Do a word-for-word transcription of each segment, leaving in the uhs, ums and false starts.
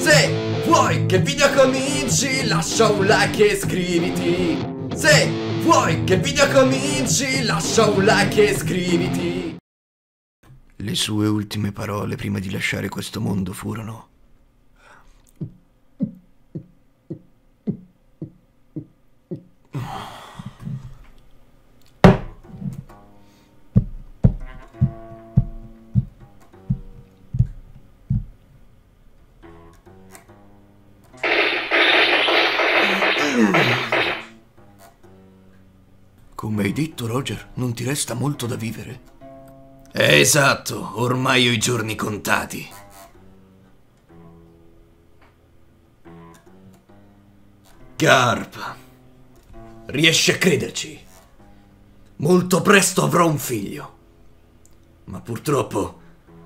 Se vuoi che il video cominci, lascia un like e iscriviti. Se vuoi che il video cominci, lascia un like e iscriviti. Le sue ultime parole prima di lasciare questo mondo furono: come hai detto, Roger, non ti resta molto da vivere. Esatto, ormai ho i giorni contati. Garp, riesci a crederci? Molto presto avrò un figlio. Ma purtroppo,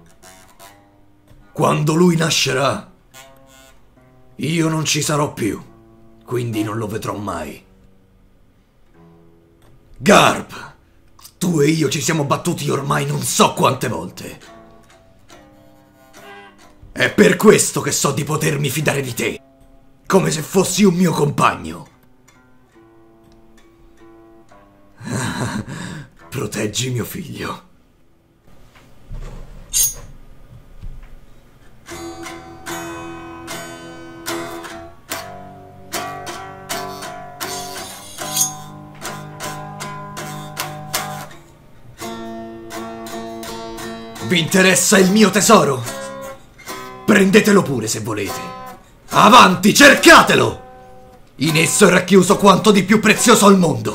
quando lui nascerà, io non ci sarò più, quindi non lo vedrò mai. Garp, tu e io ci siamo battuti ormai non so quante volte. È per questo che so di potermi fidare di te, come se fossi un mio compagno. Proteggi mio figlio. Vi interessa il mio tesoro? Prendetelo pure se volete. Avanti, cercatelo! In esso è racchiuso quanto di più prezioso al mondo.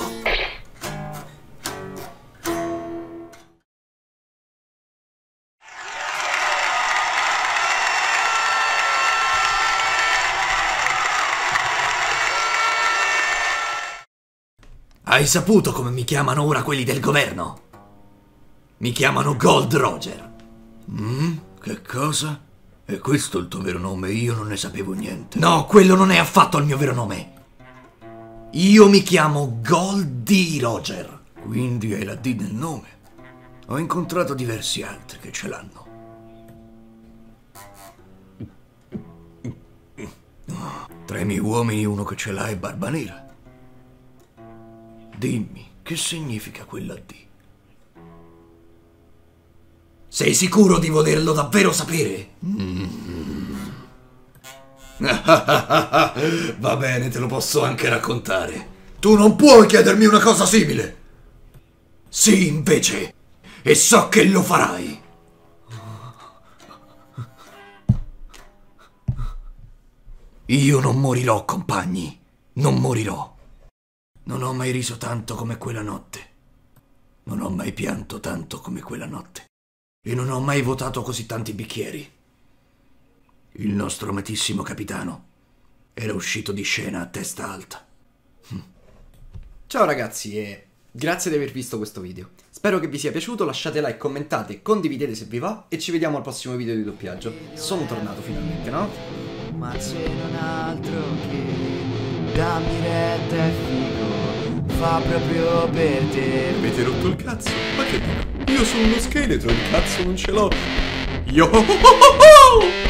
Hai saputo come mi chiamano ora quelli del governo? Mi chiamano Gold Roger. Mm? Che cosa? E questo è il tuo vero nome? Io non ne sapevo niente. No, quello non è affatto il mio vero nome. Io mi chiamo Goldie Roger. Quindi hai la D nel nome. Ho incontrato diversi altri che ce l'hanno. Tra i miei uomini uno che ce l'ha è Barba Nera. Dimmi, che significa quella D? Sei sicuro di volerlo davvero sapere? Mm. Va bene, te lo posso anche raccontare. Tu non puoi chiedermi una cosa simile. Sì, invece. E so che lo farai. Io non morirò, compagni. Non morirò. Non ho mai riso tanto come quella notte. Non ho mai pianto tanto come quella notte. E non ho mai votato così tanti bicchieri. Il nostro amatissimo capitano era uscito di scena a testa alta. Hm. Ciao ragazzi e grazie di aver visto questo video. Spero che vi sia piaciuto, lasciate like, commentate, condividete se vi va e ci vediamo al prossimo video di doppiaggio. Sono tornato finalmente, no? Ma c'è non altro che dammi retta e figo, fa proprio per te. Avete rotto il cazzo? Ma che dico? Io sono uno scheletro, il cazzo non ce l'ho. Yo!